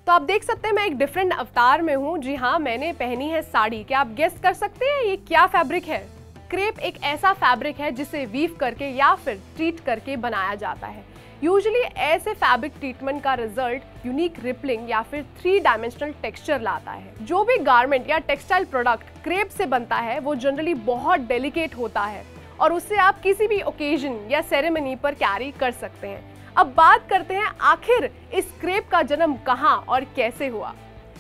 तो आप देख सकते हैं मैं एक डिफरेंट अवतार में हूँ। जी हाँ, मैंने पहनी है साड़ी। क्या आप गेस कर सकते हैं ये क्या फैब्रिक है? क्रेप एक ऐसा फैब्रिक है जिसे वीव करके या फिर ट्रीट करके बनाया जाता है। यूजुअली ऐसे फैब्रिक ट्रीटमेंट का रिजल्ट यूनिक रिपलिंग या फिर 3 डायमेंशनल टेक्सचर लाता है। जो भी गारमेंट या टेक्सटाइल प्रोडक्ट क्रेप से बनता है वो जनरली बहुत डेलिकेट होता है और उससे आप किसी भी ओकेजन या सेरेमनी पर कैरी कर सकते हैं। अब बात करते हैं आखिर इस क्रेप का जन्म कहाँ और कैसे हुआ।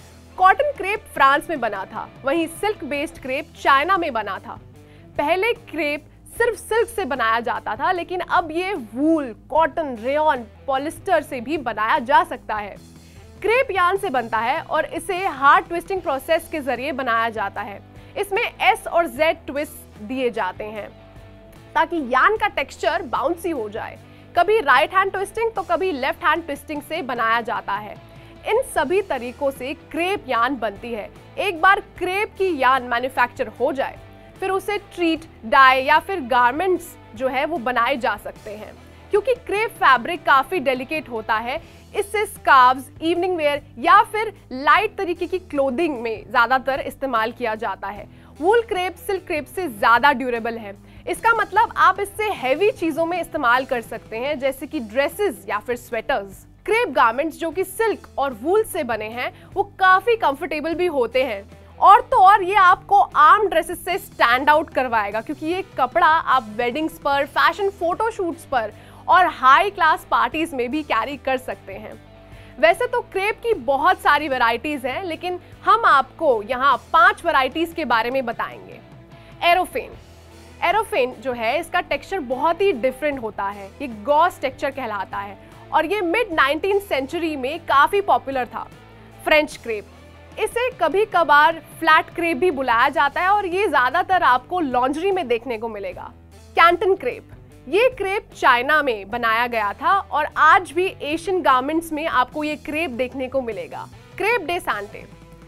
कॉटन क्रेप फ्रांस में बना था, वहीं सिल्क बेस्ड क्रेप चाइना में बना था। पहले क्रेप सिर्फ सिल्क से बनाया जाता था, लेकिन अब ये वूल, कॉटन, रेयॉन, पॉलिस्टर से भी बनाया जा सकता है। क्रेप यार्न से बनता है और इसे हार्ड ट्विस्टिंग प्रोसेस के जरिए बनाया जाता है। इसमें S और Z ट्विस्ट दिए जाते हैं ताकि यार्न का टेक्सचर बाउंसी हो जाए। कभी राइट हैंड ट्विस्टिंग तो कभी लेफ्ट हैंड ट्विस्टिंग से बनाया जाता है। इन सभी तरीकों से क्रेप यार्न बनती है। एक बार क्रेप की यार्न मैन्युफैक्चर हो जाए फिर उसे ट्रीट, डाई या फिर गारमेंट्स जो है वो बनाए जा सकते हैं। क्योंकि क्रेप फैब्रिक काफी डेलिकेट होता है, इससे स्कार्व्स, इवनिंग वेयर या फिर लाइट तरीके की क्लोथिंग में ज्यादातर इस्तेमाल किया जाता है। वूल क्रेप सिल्क क्रेप से ज्यादा ड्यूरेबल है। इसका मतलब आप इससे हैवी चीजों में इस्तेमाल कर सकते हैं, जैसे कि ड्रेसेस या फिर स्वेटर्स। क्रेप गारमेंट्स जो कि सिल्क और वूल से बने हैं वो काफी कंफर्टेबल भी होते हैं और तो और ये आपको आर्म ड्रेसेस से स्टैंड आउट करवाएगा, क्योंकि ये कपड़ा आप वेडिंग्स पर, फैशन फोटोशूट्स पर और हाई क्लास पार्टीज में भी कैरी कर सकते हैं। वैसे तो क्रेप की बहुत सारी वैरायटीज हैं, लेकिन हम आपको यहाँ 5 वैरायटीज के बारे में बताएंगे। एरोफेन। एरोफेन जो है इसका टेक्सचर बहुत ही डिफरेंट होता है। ये गॉस टेक्सचर कहलाता है और ये मिड 19th सेंचुरी में काफी पॉपुलर था। फ्रेंच क्रेप, इसे कभी कभार फ्लैट क्रेप भी बुलाया जाता है और ये ज्यादातर आपको लॉन्ड्री में देखने को मिलेगा। कैंटन क्रेप, ये क्रेप चाइना में बनाया गया था और आज भी एशियन गारमेंट्स में आपको ये क्रेप देखने को मिलेगा। क्रेप डे सांटे,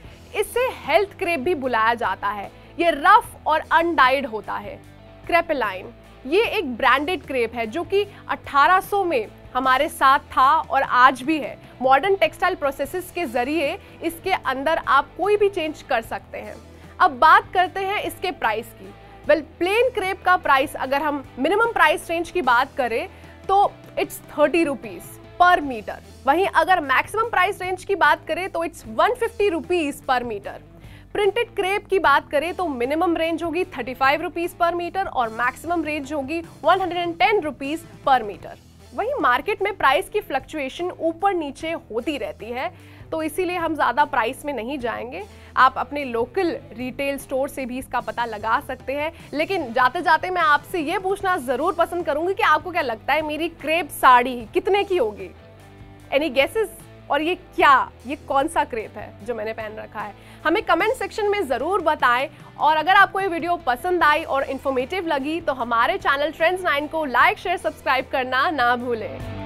इसे हेल्थ क्रेप भी बुलाया जाता है। ये रफ और अनडाइड होता है। क्रेपेलाइन, ये एक ब्रांडेड क्रेप है जो कि 1800 में हमारे साथ था और आज भी है। मॉडर्न टेक्सटाइल प्रोसेसेस के जरिए इसके अंदर आप कोई भी चेंज कर सकते हैं। अब बात करते हैं इसके प्राइस की। वेल, प्लेन क्रेप का प्राइस अगर हम मिनिमम प्राइस रेंज की बात करें तो इट्स 30 रुपीज पर मीटर। वहीं अगर मैक्सिमम प्राइस रेंज की बात करें तो it's 150 rupees per metre. Printed crepe की बात करें तो मिनिमम रेंज होगी 35 रुपीज पर मीटर और मैक्सिमम रेंज होगी 110 रुपीज पर मीटर। वहीं मार्केट में प्राइस की फ्लक्चुएशन ऊपर नीचे होती रहती है, तो इसीलिए हम ज़्यादा प्राइस में नहीं जाएंगे। आप अपने लोकल रिटेल स्टोर से भी इसका पता लगा सकते हैं। लेकिन जाते जाते मैं आपसे ये पूछना ज़रूर पसंद करूंगी कि आपको क्या लगता है मेरी क्रेप साड़ी कितने की होगी? Any guesses? और ये कौन सा क्रेप है जो मैंने पहन रखा है? हमें कमेंट सेक्शन में ज़रूर बताएं। और अगर आपको ये वीडियो पसंद आई और इन्फॉर्मेटिव लगी तो हमारे चैनल ट्रेंड्स 9 को लाइक, शेयर, सब्सक्राइब करना ना भूलें।